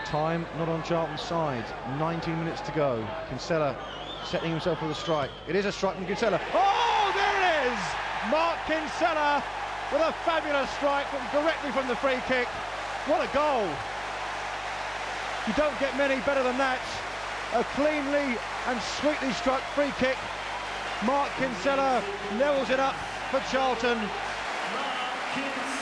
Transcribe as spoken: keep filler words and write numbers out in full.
Time not on Charlton's side. nineteen minutes to go. Kinsella setting himself for the strike. It is a strike from Kinsella. Oh, there it is! Mark Kinsella with a fabulous strike from, directly from the free kick. What a goal! You don't get many better than that. A cleanly and sweetly struck free kick. Mark Kinsella levels it up for Charlton.